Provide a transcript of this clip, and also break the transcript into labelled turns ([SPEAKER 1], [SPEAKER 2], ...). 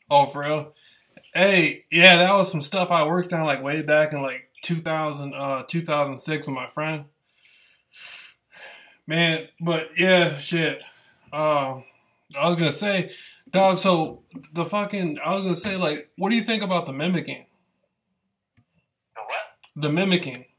[SPEAKER 1] Oh, for real? Hey, yeah, that was some stuff I worked on like way back in like 2006 with my friend. Man, but yeah, shit. Um, I was gonna say, dog. So I was gonna say, like, what do you think about the mimicking?
[SPEAKER 2] The what?
[SPEAKER 1] The mimicking.